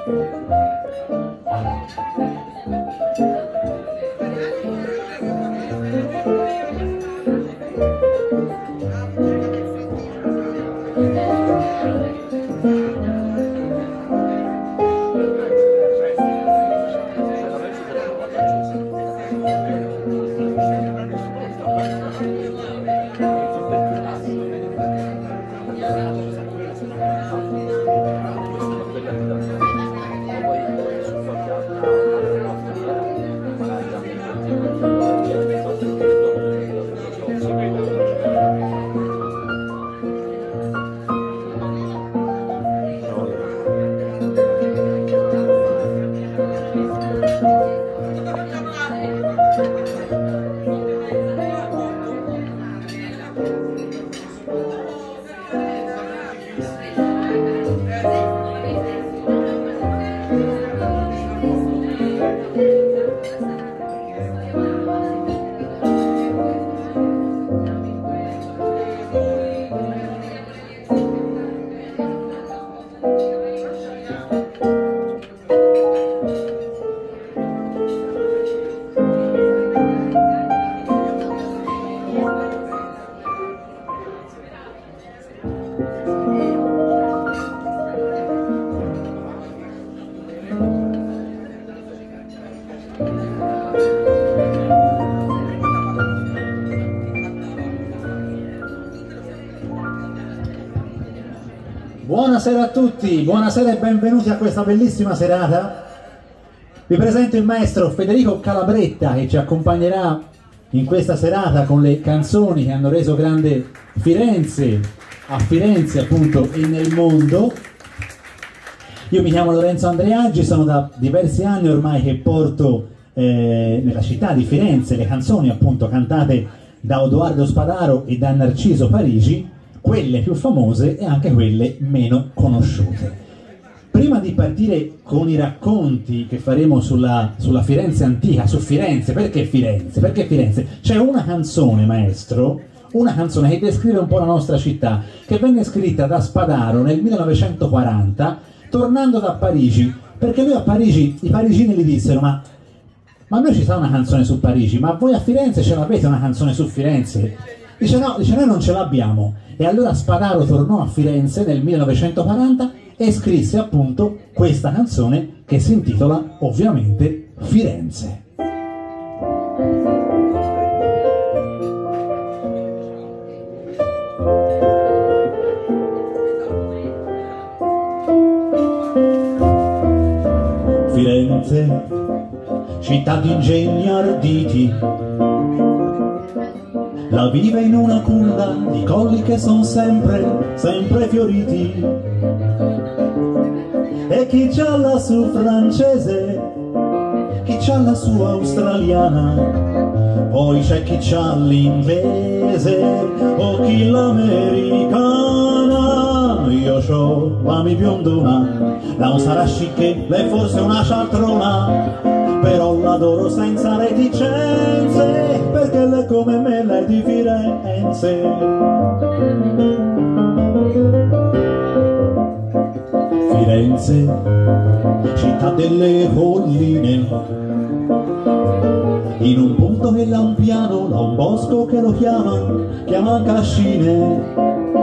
Buonasera a tutti, buonasera e benvenuti a questa bellissima serata. Vi presento il maestro Federico Calabretta che ci accompagnerà in questa serata con le canzoni che hanno reso grande Firenze, a Firenze appunto e nel mondo. Io mi chiamo Lorenzo Andreaggi, sono da diversi anni ormai che porto nella città di Firenze le canzoni appunto cantate da Odoardo Spadaro e da Narciso Parigi, quelle più famose e anche quelle meno conosciute. Prima di partire con i racconti che faremo sulla Firenze antica, su Firenze, perché Firenze? Perché Firenze? C'è una canzone, maestro, una canzone che descrive un po' la nostra città, che venne scritta da Spadaro nel 1940, tornando da Parigi, perché lui a Parigi, i parigini gli dissero ma noi ci sa una canzone su Parigi, ma voi a Firenze ce l'avete una canzone su Firenze? Dice no, noi non ce l'abbiamo. E allora Spadaro tornò a Firenze nel 1940 e scrisse appunto questa canzone che si intitola ovviamente Firenze. Firenze, città di ingegni arditi, la vive in una culla di colli che son sempre fioriti. E chi c'ha la su francese, chi c'ha la sua australiana, poi c'è chi c'ha l'inglese o chi l'americana. Io c'ho la mi biondona, da un sarà scicche, lei forse una cialtrona, però l'adoro senza reticenze, perché lei come me, lei di Firenze. Firenze, città delle colline, in un punto che l'ha un piano, l'ha un bosco che lo chiama Cascine.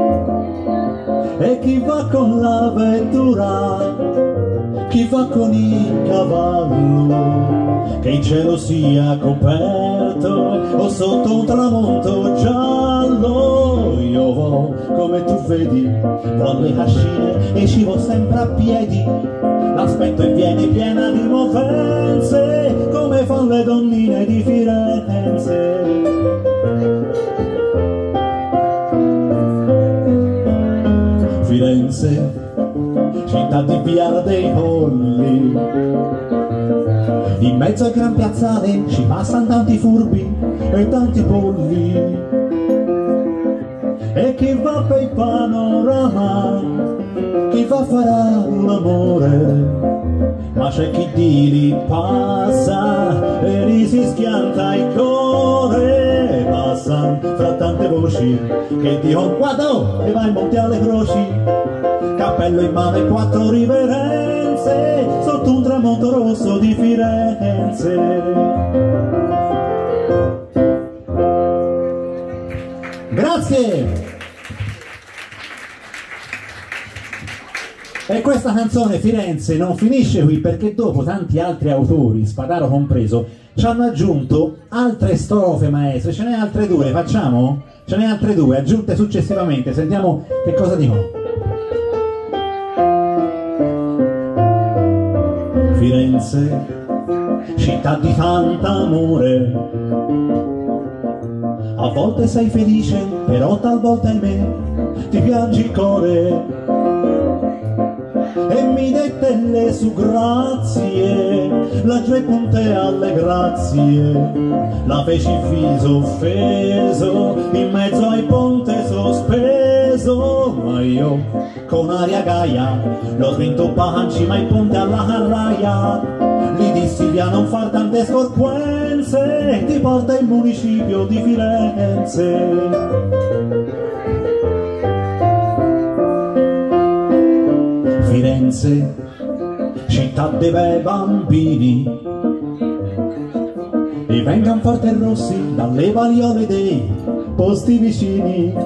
E chi va con la vettura, chi va con il cavallo, che il cielo sia coperto o sotto un tramonto giallo. Io vo, come tu vedi, vo alle Cascine e ci vo sempre a piedi. L'aspetto e viene piena di movenze, come fanno le donnine di Firenze. Firenze, città di Piazza dei Colli, in mezzo al gran piazzale ci passano tanti furbi e tanti polli. E chi va per il panorama, chi va a fare l'amore, ma c'è chi di lì passa e lì si schianta il cuore. Passano fra tante voci che dicono guarda e vai in monte alle croci, cappello in mano e quattro riverenze, tramonto rosso di Firenze. Grazie! E questa canzone Firenze non finisce qui, perché dopo tanti altri autori, Spadaro compreso, ci hanno aggiunto altre strofe, maestro. Ce n'è altre due, facciamo? Ce n'è altre due aggiunte successivamente, sentiamo che cosa dicono. Firenze, città di tanto amore, a volte sei felice, però talvolta ahimè ti piangi il cuore. E mi dettelle su grazie, la punte alle grazie, la feci il viso offeso, in mezzo ai ponte sospeso, ma io con aria gaia l'ho vinto panci, ma il ponte alla carraia, gli dissi via non far tante scorquenze, ti porta il municipio di Firenze. Firenze, città dei bei bambini, e vengan forte e rossi dalle variole dei posti vicini.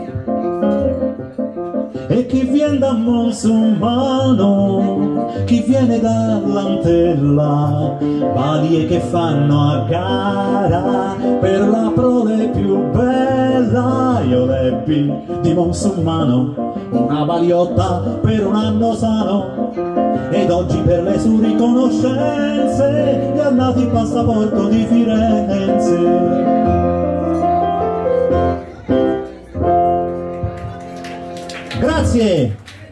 E chi viene da Monsumano, chi viene dall'Antella, valie che fanno a gara per la prole più bella. Io lebbi di Monsumano una valiotta per un anno sano, ed oggi per le sue riconoscenze gli è nato il passaporto di Firenze. Grazie!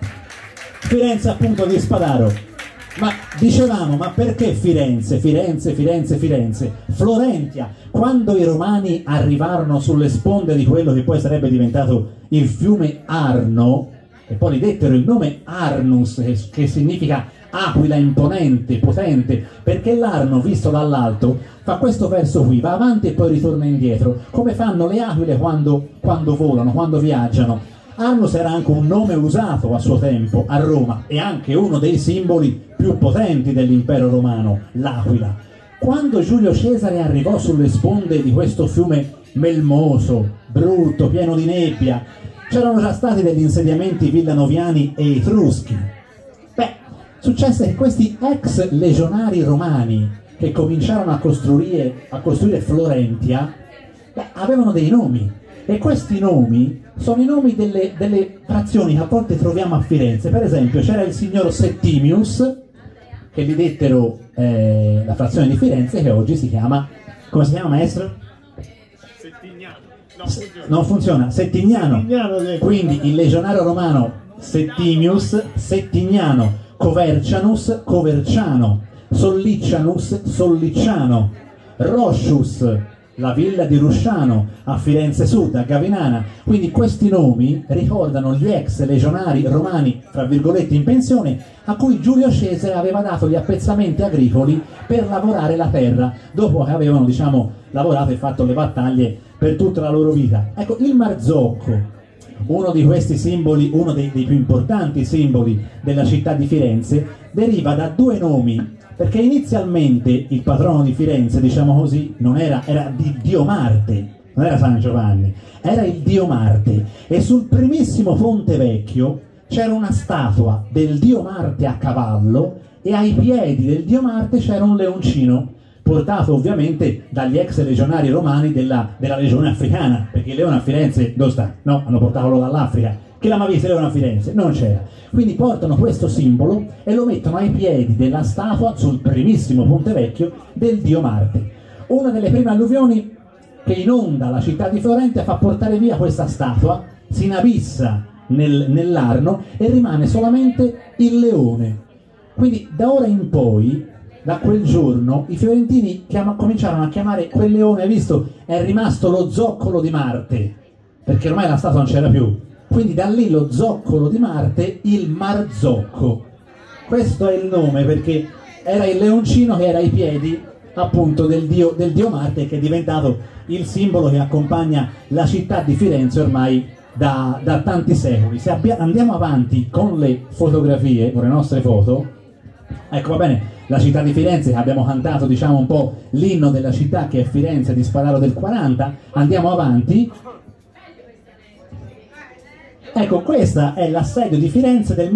Firenze appunto di Spadaro. Ma dicevamo, ma perché Firenze? Firenze, Firenze, Firenze. Florentia, quando i romani arrivarono sulle sponde di quello che poi sarebbe diventato il fiume Arno, e poi gli dettero il nome Arnus, che significa aquila imponente, potente, perché l'Arno, visto dall'alto, fa questo verso qui, va avanti e poi ritorna indietro, come fanno le aquile quando volano, quando viaggiano. Arnus era anche un nome usato a suo tempo a Roma, e anche uno dei simboli più potenti dell'impero romano, l'aquila. Quando Giulio Cesare arrivò sulle sponde di questo fiume melmoso, brutto, pieno di nebbia, c'erano già stati degli insediamenti villanoviani e etruschi. Beh, successe che questi ex legionari romani che cominciarono a costruire Florentia, avevano dei nomi, e questi nomi sono i nomi delle frazioni che a volte troviamo a Firenze. Per esempio c'era il signor Settimius, che gli dettero la frazione di Firenze, che oggi si chiama, come si chiama, maestro? Settignano. Non funziona, Settignano. Quindi il legionario romano Settimius, Settignano, Covercianus, Coverciano, Sollicianus, Solliciano, Roscius, la villa di Rusciano a Firenze Sud, a Gavinana. Quindi questi nomi ricordano gli ex legionari romani, fra virgolette, in pensione, a cui Giulio Cesare aveva dato gli appezzamenti agricoli per lavorare la terra, dopo che avevano, diciamo, lavorato e fatto le battaglie per tutta la loro vita. Ecco, il Marzocco, uno di questi simboli, uno dei più importanti simboli della città di Firenze, deriva da due nomi, perché inizialmente il patrono di Firenze, diciamo così, era di Dio Marte, non era San Giovanni, era il Dio Marte, e sul primissimo Ponte Vecchio c'era una statua del Dio Marte a cavallo, e ai piedi del Dio Marte c'era un leoncino, portato ovviamente dagli ex legionari romani della legione africana, perché il leone a Firenze dove sta? No, hanno portato dall'Africa. Chi l'ha mai visto il leone a Firenze? Non c'era. Quindi portano questo simbolo e lo mettono ai piedi della statua sul primissimo Ponte Vecchio del Dio Marte. Una delle prime alluvioni che inonda la città di Florentia fa portare via questa statua, si inabissa nell'Arno e rimane solamente il leone. Quindi da ora in poi, da quel giorno, i fiorentini cominciarono a chiamare quel leone, hai visto, è rimasto lo zoccolo di Marte, perché ormai la statua non c'era più. Quindi da lì lo zoccolo di Marte, il Marzocco. Questo è il nome, perché era il leoncino che era ai piedi appunto del dio Marte, che è diventato il simbolo che accompagna la città di Firenze ormai da tanti secoli. Se andiamo avanti con le fotografie, con le nostre foto, ecco, va bene, la città di Firenze, abbiamo cantato diciamo un po' l'inno della città che è Firenze di Spadaro del 40. Andiamo avanti. Ecco, questo è l'assedio di Firenze del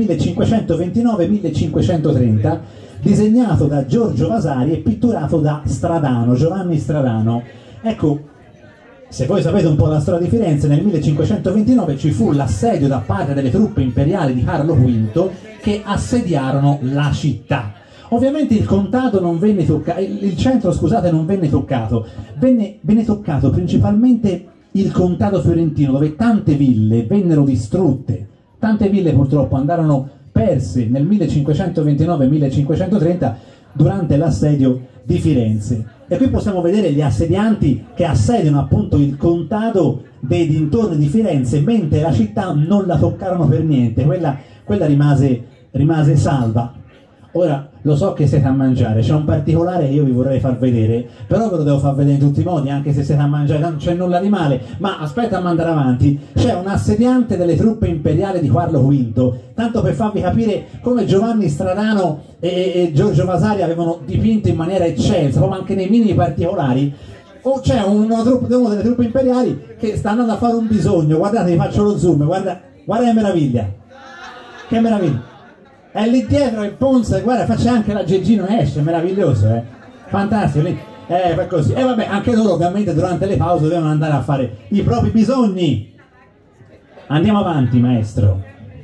1529-1530, disegnato da Giorgio Vasari e pitturato da Stradano, Giovanni Stradano. Ecco, se voi sapete un po' la storia di Firenze, nel 1529 ci fu l'assedio da parte delle truppe imperiali di Carlo V che assediarono la città. Ovviamente il contado non venne toccato, il centro, scusate, non venne toccato, venne toccato principalmente il contado fiorentino, dove tante ville vennero distrutte, tante ville purtroppo andarono perse nel 1529-1530 durante l'assedio di Firenze. E qui possiamo vedere gli assedianti che assediano appunto il contado dei dintorni di Firenze, mentre la città non la toccarono per niente, quella rimase salva. Ora, lo so che siete a mangiare, c'è un particolare che io vi vorrei far vedere, però ve lo devo far vedere in tutti i modi, anche se siete a mangiare, non c'è nulla di male, ma aspetta a mandare avanti. C'è un assediante delle truppe imperiali di Carlo V, tanto per farvi capire come Giovanni Stradano e Giorgio Vasari avevano dipinto in maniera eccelsa, proprio anche nei minimi particolari. O c'è una delle truppe imperiali che sta andando a fare un bisogno, guardate, vi faccio lo zoom, guarda che meraviglia, che meraviglia. È lì dietro il Ponce, guarda, faccia anche la Geggino esce, meraviglioso, fantastico, lì. Fa così. E vabbè, anche loro ovviamente durante le pause dovevano andare a fare i propri bisogni. Andiamo avanti, maestro.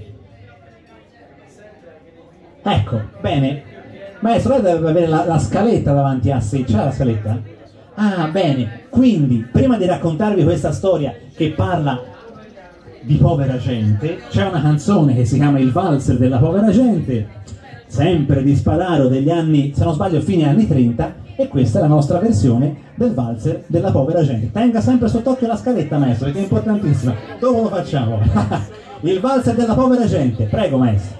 Ecco, bene. Maestro, lei deve avere la scaletta davanti a sé, c'è la scaletta? Ah, bene. Quindi, prima di raccontarvi questa storia che parla di povera gente, c'è una canzone che si chiama Il valzer della povera gente, sempre di Spadaro degli anni, se non sbaglio, fine anni 30, e questa è la nostra versione del valzer della povera gente. Tenga sempre sott'occhio la scaletta, maestro, che è importantissima. Dopo lo facciamo. Il valzer della povera gente, prego, maestro.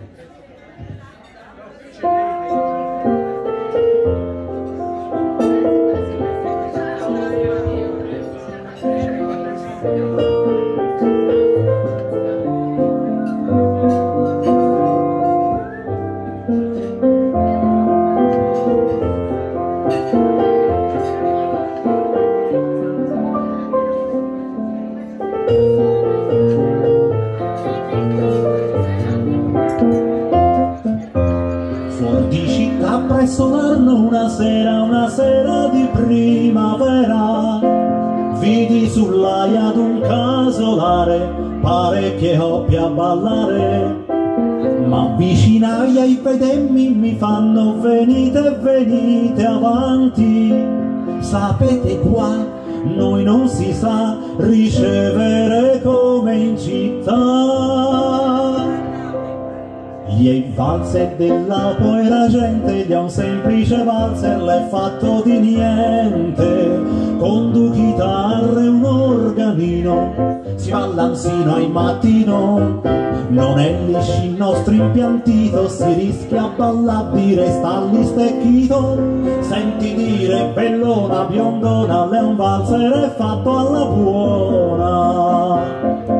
Una sera di primavera, vidi sull'aia ad un casolare parecchie coppie a ballare, ma avvicinai e vedemmi mi fanno venite, venite avanti, sapete qua noi non si sa ricevere come in città. Il valzer della povera gente gli ha un semplice valzer, l'è fatto di niente, con due chitarre e un organino, si balla sino al mattino, non è lisci il nostro impiantito, si rischia a ballare, sta all'istecchito, senti dire bellona, biondona, lei un valzer è fatto alla buona.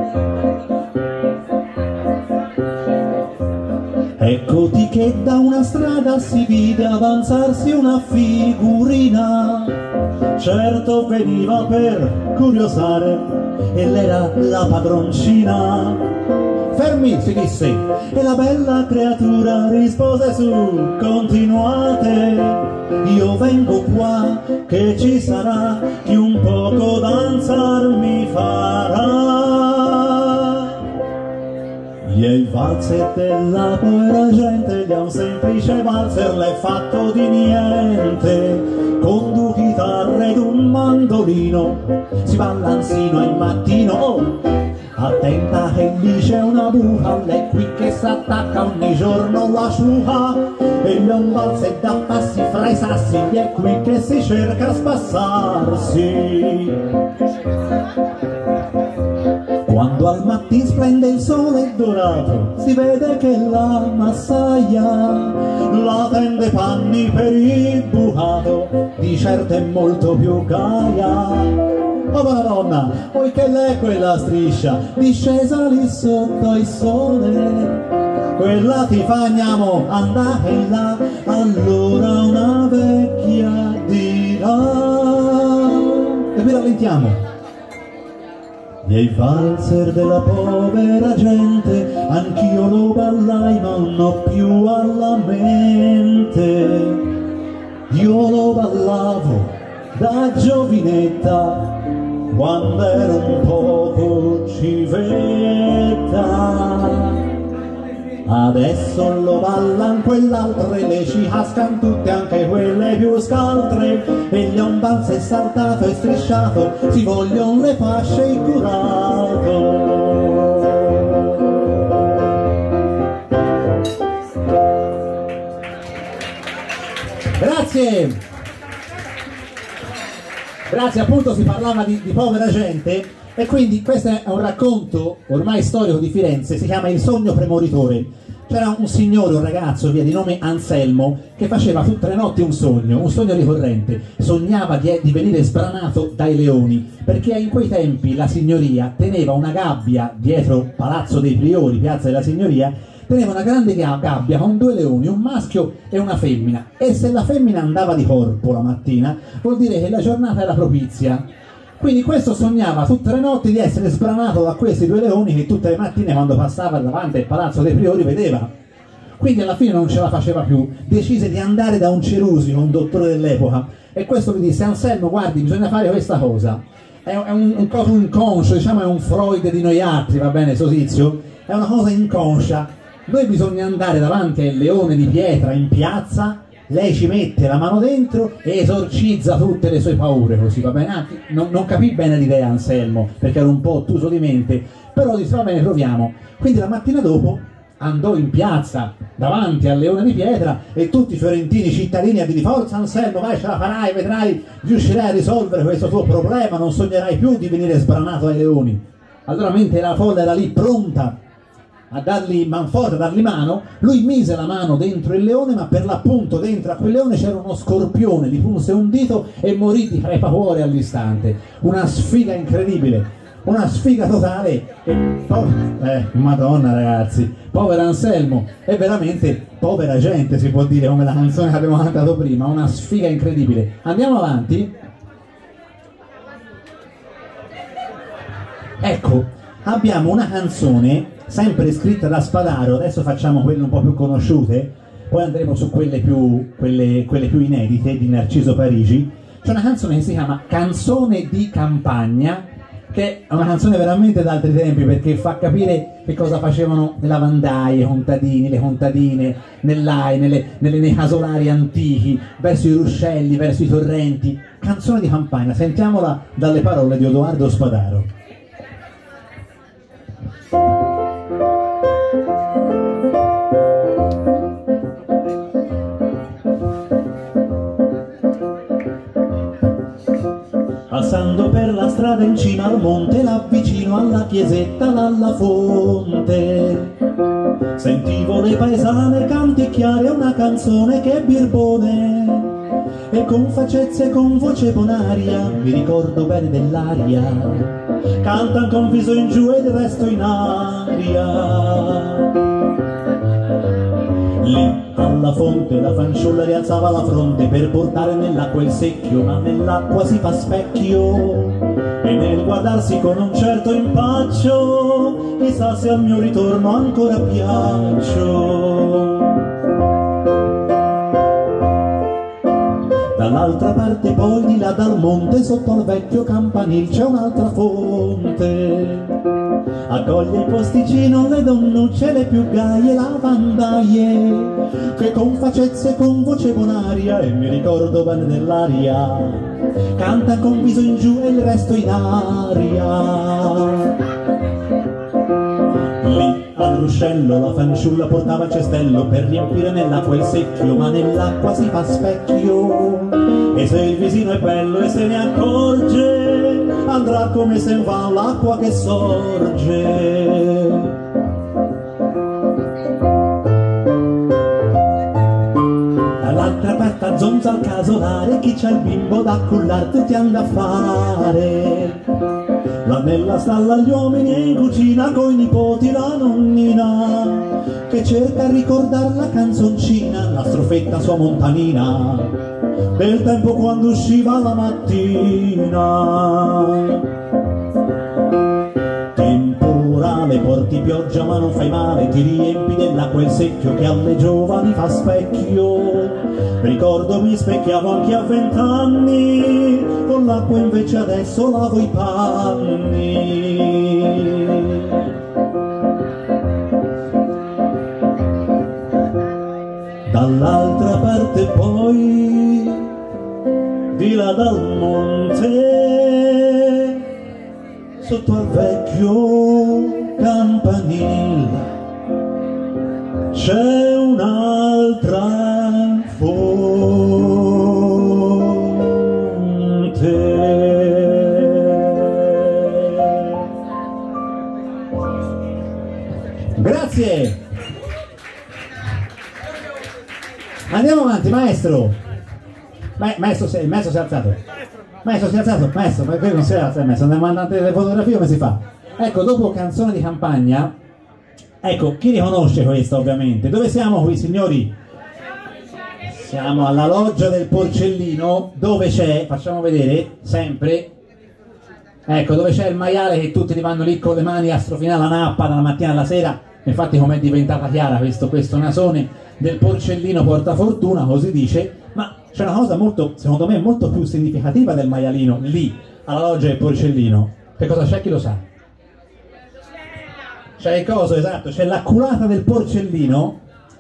Eccoti che da una strada si vide avanzarsi una figurina, certo veniva per curiosare e l'era la padroncina. Fermi, si disse, e la bella creatura rispose su, continuate, io vengo qua che ci sarà chi un poco danzar mi farà. E il valzer della povera gente gli ha un semplice valzer, l'è fatto di niente, con due chitarre ed un mandolino, si balla sino al mattino. Oh, attenta che lì c'è una buca, lei qui che s'attacca ogni giorno la sciuca, e gli è un valzer da passi fra i sassi, gli è qui che si cerca spassarsi. Quando al mattino splende il sole dorato, si vede che la massaia la tende panni per il bucato, di certo è molto più gaia. Oh buona donna, poiché lei quella striscia discesa lì sotto il sole, quella ti fa andiamo andare là a allora una vecchia dirà, e vi rallentiamo. Nei valzer della povera gente anch'io lo ballai ma non ho più alla mente. Io lo ballavo da giovinetta quando ero un poco civetta. Adesso lo ballan quell'altre, le ci cascan tutte anche quelle più scaltre, e gli ombalze è saltato e strisciato, si vogliono le fasce e curato. Grazie! Grazie, appunto si parlava di povera gente, e quindi questo è un racconto ormai storico di Firenze, si chiama Il sogno premoritore. C'era un signore, un ragazzo via di nome Anselmo, che faceva tutte le notti un sogno ricorrente. Sognava di venire sbranato dai leoni, perché in quei tempi la signoria teneva una gabbia dietro Palazzo dei Priori, Piazza della Signoria, teneva una grande gabbia con 2 leoni, un maschio e una femmina, e se la femmina andava di corpo la mattina vuol dire che la giornata era propizia. Quindi questo sognava tutte le notti di essere sbranato da questi 2 leoni che tutte le mattine quando passava davanti al Palazzo dei Priori vedeva. Quindi alla fine non ce la faceva più, decise di andare da un cerusino, un dottore dell'epoca, e questo gli disse: Anselmo, guardi, bisogna fare questa cosa, è un coso inconscio, diciamo è un Freud di noi altri, va bene Sosizio? È una cosa inconscia, noi bisogna andare davanti al leone di pietra in piazza, lei ci mette la mano dentro e esorcizza tutte le sue paure, così, va bene? Non capì bene l'idea Anselmo, perché era un po' ottuso di mente, però disse va bene, proviamo. Quindi la mattina dopo andò in piazza davanti al leone di pietra e tutti i fiorentini cittadini a dire: forza Anselmo, vai, ce la farai, vedrai, riuscirai a risolvere questo tuo problema, non sognerai più di venire sbranato dai leoni. Allora, mentre la folla era lì pronta a dargli manforte, a dargli mano, lui mise la mano dentro il leone, ma per l'appunto dentro a quel leone c'era uno scorpione, gli punse un dito e morì di crepacuore all'istante. Una sfiga incredibile, una sfiga totale. E madonna ragazzi, povero Anselmo, è veramente povera gente, si può dire, come la canzone che abbiamo cantato prima, una sfiga incredibile. Andiamo avanti. Ecco, abbiamo una canzone sempre scritta da Spadaro, adesso facciamo quelle un po' più conosciute, poi andremo su quelle più inedite di Narciso Parigi. C'è una canzone che si chiama Canzone di campagna, che è una canzone veramente da altri tempi, perché fa capire che cosa facevano le lavandaie, i contadini, le contadine, nei casolari antichi, verso i ruscelli, verso i torrenti. Canzone di campagna, sentiamola dalle parole di Odoardo Spadaro. Passando per la strada in cima al monte, là vicino alla chiesetta, là alla fonte, sentivo le paesane canticchiare una canzone che birbone, e con facezze e con voce bonaria, mi ricordo bene dell'aria, cantan con viso in giù e il resto in aria. Lì alla fonte la fanciulla rialzava la fronte per portare nell'acqua il secchio, ma nell'acqua si fa specchio, e nel guardarsi con un certo impaccio, chissà se al mio ritorno ancora piaccio. Dall'altra parte poi di là dal monte, sotto al vecchio campanil c'è un'altra fonte, accoglie il posticino, le donnucce, le più gaie lavandaie, che con facezze e con voce bonaria, e mi ricordo bene dell'aria, canta con viso in giù e il resto in aria. Lì al ruscello la fanciulla portava il cestello per riempire nell'acqua il secchio, ma nell'acqua si fa specchio, e se il visino è bello e se ne accorge, andrà come se va l'acqua che sorge. Dall'altra parte a zonza al casolare, chi c'ha il bimbo da cullare tutti anda a fare. là nella stalla gli uomini e in cucina coi nipoti la nonnina che cerca di ricordare la canzoncina, la strofetta sua montanina del tempo quando usciva la mattina. Temporale, porti pioggia ma non fai male, ti riempi dell'acqua il secchio che alle giovani fa specchio. Ricordo mi specchiavo anche a 20 anni, con l'acqua invece adesso lavo i panni. Dall'altra parte poi, di là dal monte, sotto al vecchio campanile, c'è un'altra fonte. Grazie! Andiamo avanti, maestro! Maestro si è alzato. Maestro si è alzato, maestro, perché non si è alzato, maestro, andiamo andando le fotografie, come si fa? Ecco, dopo Canzone di campagna, ecco, chi riconosce questa ovviamente? Dove siamo qui, signori? Siamo alla loggia del Porcellino, dove c'è, facciamo vedere, sempre, ecco, dove c'è il maiale che tutti li vanno lì con le mani a strofinare la nappa dalla mattina alla sera. Infatti com'è diventata chiara questo nasone del Porcellino porta fortuna, così dice, ma c'è una cosa molto, secondo me, molto più significativa del maialino lì, alla loggia del Porcellino. Che cosa c'è? Chi lo sa? C'è il coso, esatto, c'è l'acculata del Porcellino,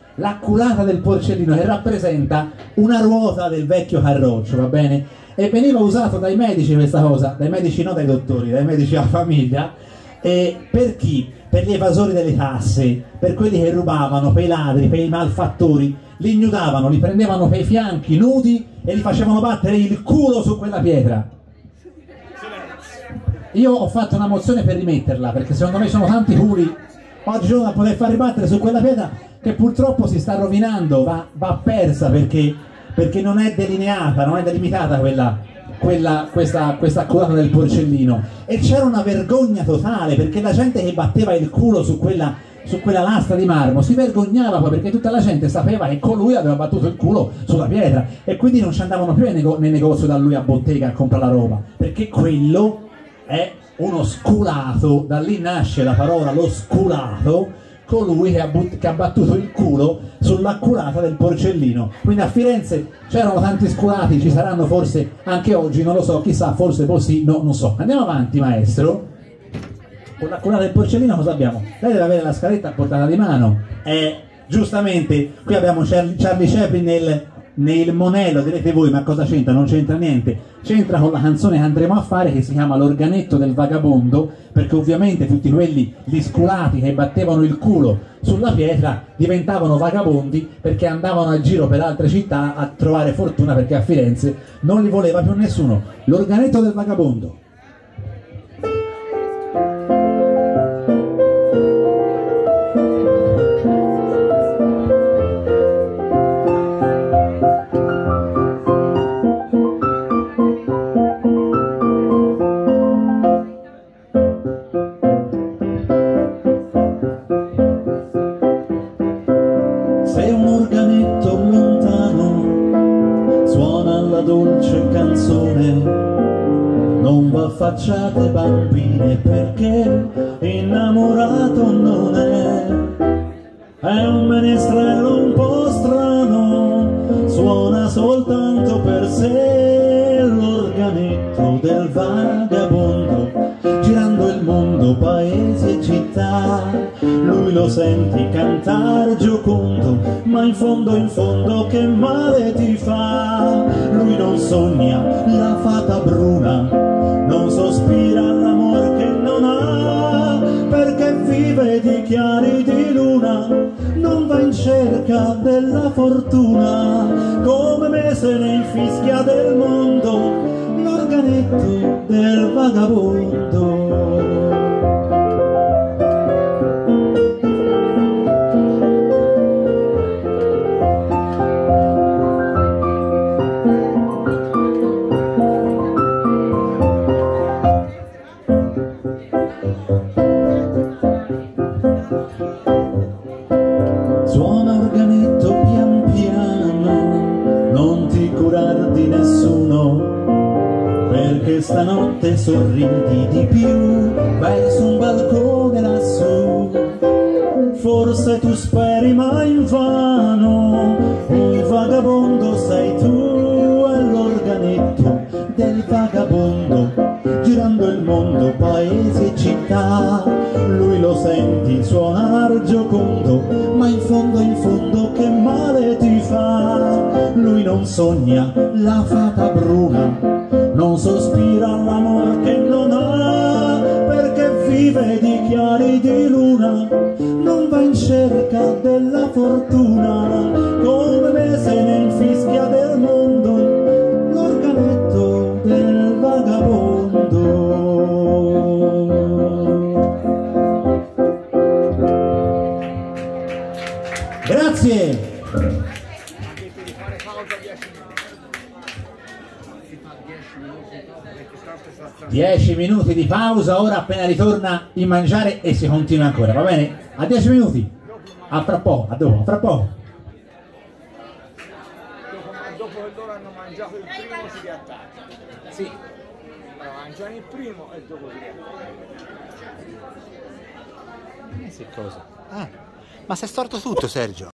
che rappresenta una ruota del vecchio carroccio, va bene? E veniva usato dai medici questa cosa, dai medici no dai dottori, dai medici a famiglia, e per chi? Per gli evasori delle tasse, per quelli che rubavano, per i ladri, per i malfattori, li ignudavano, li prendevano per i fianchi nudi e li facevano battere il culo su quella pietra. Io ho fatto una mozione per rimetterla, perché secondo me sono tanti culi oggigiorno da poter far ribattere su quella pietra, che purtroppo si sta rovinando, va persa perché non è delineata, non è delimitata questa acculata del Porcellino. E c'era una vergogna totale, perché la gente che batteva il culo su quella lastra di marmo si vergognava poi, perché tutta la gente sapeva che colui aveva battuto il culo sulla pietra, e quindi non ci andavano più nel negozio da lui a bottega a comprare la roba, perché quello è uno sculato. Da lì nasce la parola lo sculato, colui che ha battuto il culo sull'acculata del Porcellino. Quindi a Firenze c'erano tanti sculati, ci saranno forse anche oggi, non lo so, chissà, forse così, no, non so. Andiamo avanti, maestro. Con l'acculata del Porcellino cosa abbiamo? Lei deve avere la scaletta a portata di mano. Giustamente, qui abbiamo Charlie Chaplin nel monello, direte voi, ma cosa c'entra? Non c'entra niente. C'entra con la canzone che andremo a fare, che si chiama L'organetto del vagabondo, perché ovviamente tutti quelli, gli sculati che battevano il culo sulla pietra, diventavano vagabondi perché andavano a giro per altre città a trovare fortuna, perché a Firenze non li voleva più nessuno. L'organetto del vagabondo. Dolce canzone, non v'affacciate bambine, perché innamorato non è un menestrello un po' strano, suona soltanto per sé l'organetto del vagabondo, girando il mondo, paesi e città, lui lo senti cantare giocondo, ma in fondo che male ti fa? Lui non sogna la fata bruna, non sospira l'amor che non ha, perché vive di chiari di luna, non va in cerca della fortuna, come me se ne infischia del mondo l'organetto del vagabondo. questa notte sorridi di più, vai su un balcone lassù. Forse tu speri ma invano, un vagabondo sei tu, è l'organetto del vagabondo, girando il mondo, paesi e città. Lui lo senti suonar giocondo, ma in fondo che male ti fa. Lui non sogna la fata bruna, non sospira l'amor che non ha, perché vive di chiari di luna, non va in cerca della fortuna, come me se ne infischia del mondo, l'organetto del vagabondo. Grazie! 10 minuti di pausa, ora appena ritorna il mangiare e si continua ancora, va bene? A 10 minuti, a fra poco, a dopo, a fra poco. Dopo che loro hanno mangiato il primo si riattacca. Sì. Allora, mangiano il primo e dopo si riattacca. Sì, cosa? Ah, ma si è storto tutto, Sergio.